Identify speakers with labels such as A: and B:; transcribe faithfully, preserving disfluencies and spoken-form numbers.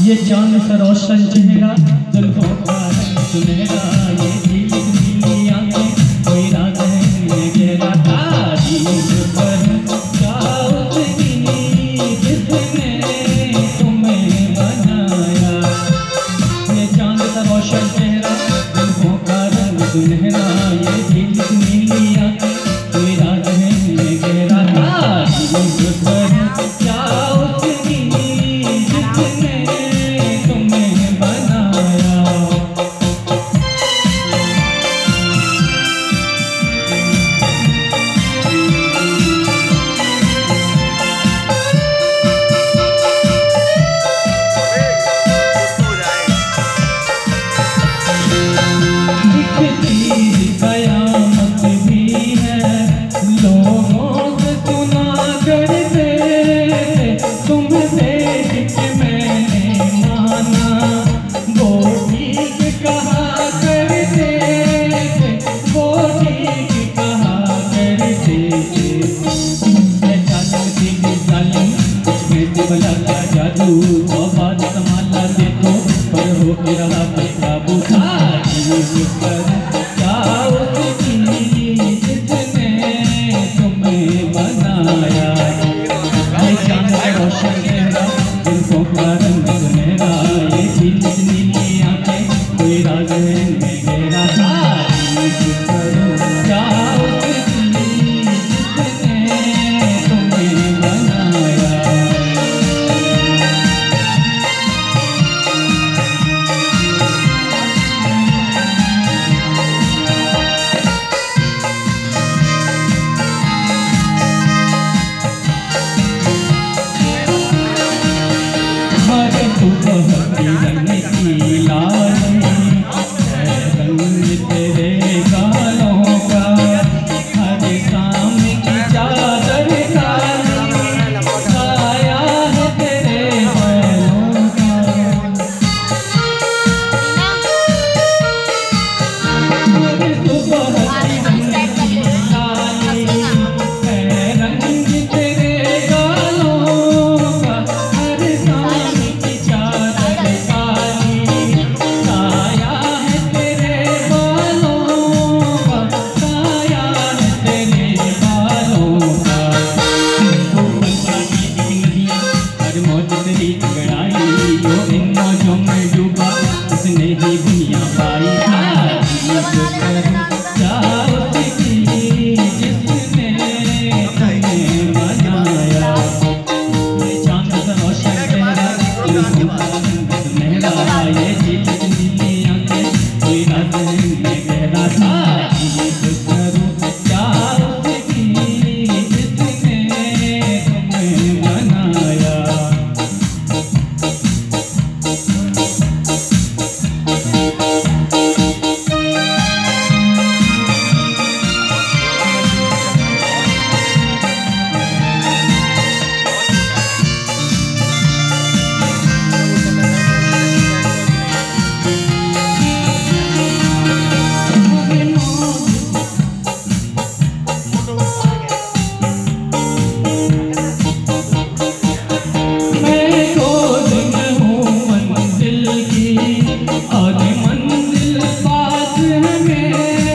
A: ये चांद सा रोशन चेहरा, जुल्फों का रंग सुनहरा, ये नीली नीली आंखें, कोई राज है ये गहरा, तारीफ पर क्या उसकी जिसने तुम्हें बनाया। ये चांद सा रोशन चेहरा, जुल्फों का रंग सुनहरा, ये नीली नीली आंखें, कोई राज है ये गहरा, तारीफ पर क्या उसकी जिसने जादू आवाज संभाला देखो पर हो के रहा बेकाबू, तारीफ पर क्या उसकी जिसने तुम्हें बनाया। ये चांद का रोशन चेहरा, जुल्फों का रंग सुनहरा, ये नीली नीली आंखें, कोई राज है गहरा, तारीफ पर क्या उसकी जिसने तुम्हें बनाया। रंग की लाली रंग तेरे गालों का, हर शाम की चादर काली, साया है तेरे बालों का। हर सुबह रंग की लाली है रंग तेरे गालों का, हर शाम की चादर उसने ही दुनिया पाई, जिसने तुम्हें बनाया। ये चांद सा रोशन चेहरा, सुनहरा, ये नीली नीली आंखें, कोई राज है गहरा, तारीफ करूं क्या उसकी जिसने तुम्हें बनाया। और